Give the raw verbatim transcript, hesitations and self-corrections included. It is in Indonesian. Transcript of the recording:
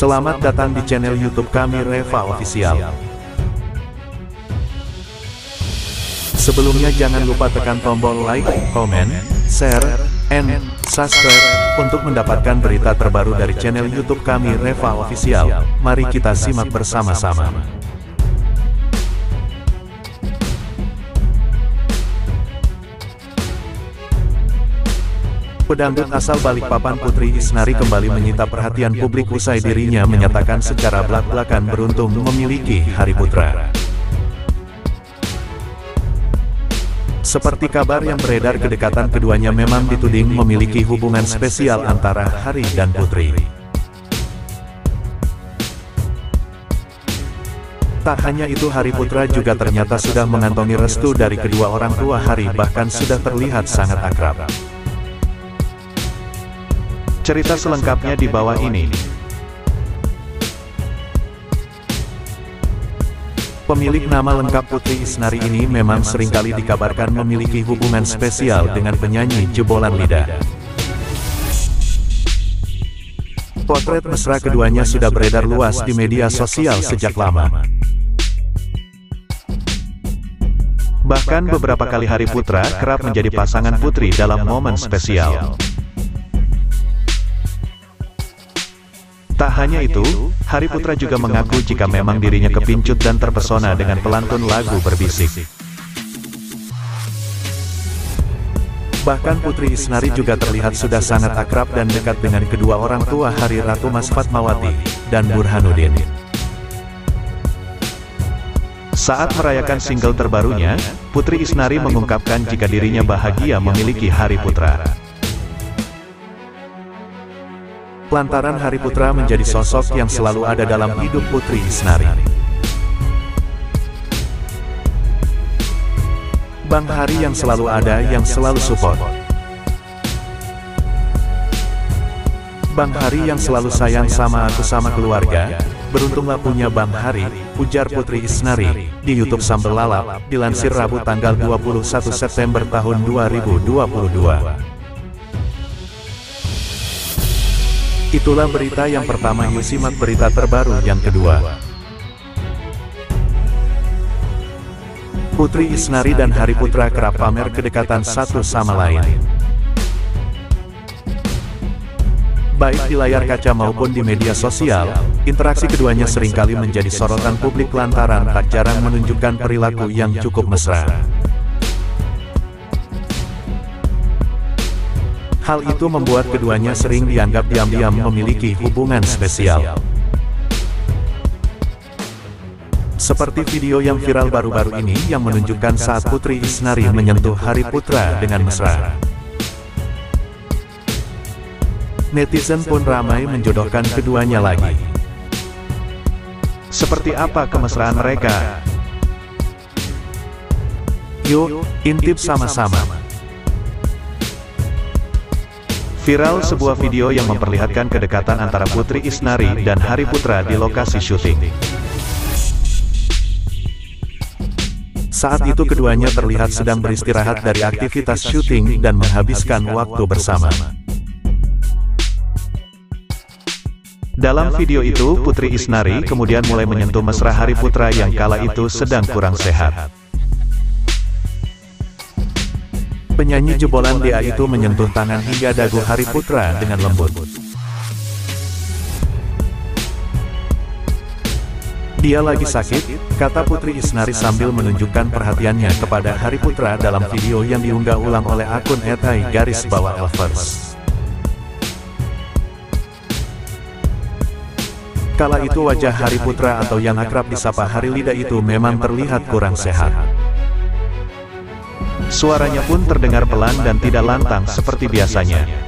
Selamat datang di channel YouTube kami Reva Official. Sebelumnya jangan lupa tekan tombol like, comment, share, and subscribe untuk mendapatkan berita terbaru dari channel YouTube kami Reva Official. Mari kita simak bersama-sama. Pedangdut asal Balikpapan Putri Isnari kembali menyita perhatian publik usai dirinya menyatakan secara belak-belakan beruntung memiliki Hari Putra. Seperti kabar yang beredar, kedekatan keduanya memang dituding memiliki hubungan spesial antara Hari dan Putri. Tak hanya itu, Hari Putra juga ternyata sudah mengantongi restu dari kedua orang tua Hari, bahkan sudah terlihat sangat akrab. Cerita selengkapnya di bawah ini. Pemilik nama lengkap Putri Isnari ini memang seringkali dikabarkan memiliki hubungan spesial dengan penyanyi jebolan lidah. Potret mesra keduanya sudah beredar luas di media sosial sejak lama. Bahkan beberapa kali Hari Putra kerap menjadi pasangan Putri dalam momen spesial. Tak hanya itu, Hari Putra juga mengaku jika memang dirinya kepincut dan terpesona dengan pelantun lagu berbisik. Bahkan Putri Isnari juga terlihat sudah sangat akrab dan dekat dengan kedua orang tua Hari, Ratu Mas Fatmawati dan Burhanuddin. Saat merayakan single terbarunya, Putri Isnari mengungkapkan jika dirinya bahagia memiliki Hari Putra. Lantaran Hari Putra menjadi sosok yang selalu ada dalam hidup Putri Isnari. Bang Hari yang selalu ada, yang selalu support. Bang Hari yang selalu sayang sama aku sama keluarga. Beruntunglah punya Bang Hari, ujar Putri Isnari di YouTube Sambel Lalap, dilansir Rabu tanggal dua puluh satu September tahun dua ribu dua puluh dua. Itulah berita yang pertama, yuk simak berita terbaru yang kedua. Putri Isnari dan Hari Putra kerap pamer kedekatan satu sama lain. Baik di layar kaca maupun di media sosial, interaksi keduanya seringkali menjadi sorotan publik lantaran tak jarang menunjukkan perilaku yang cukup mesra. Hal itu membuat keduanya sering dianggap diam-diam memiliki hubungan spesial. Seperti video yang viral baru-baru ini yang menunjukkan saat Putri Isnari menyentuh Hari Putra dengan mesra. Netizen pun ramai menjodohkan keduanya lagi. Seperti apa kemesraan mereka? Yuk, intip sama-sama. Viral sebuah video yang memperlihatkan kedekatan antara Putri Isnari dan Hari Putra di lokasi syuting. Saat itu keduanya terlihat sedang beristirahat dari aktivitas syuting dan menghabiskan waktu bersama. Dalam video itu, Putri Isnari kemudian mulai menyentuh mesra Hari Putra yang kala itu sedang kurang sehat. Penyanyi jebolan D A itu menyentuh tangan hingga dagu Hari Putra dengan lembut. Dia lagi sakit, kata Putri Isnari sambil menunjukkan perhatiannya kepada Hari Putra dalam video yang diunggah ulang oleh akun et i garis bawah elvers. Kala itu wajah Hari Putra atau yang akrab disapa Hari Lidah itu memang terlihat kurang sehat. Suaranya pun terdengar pelan dan tidak lantang seperti biasanya.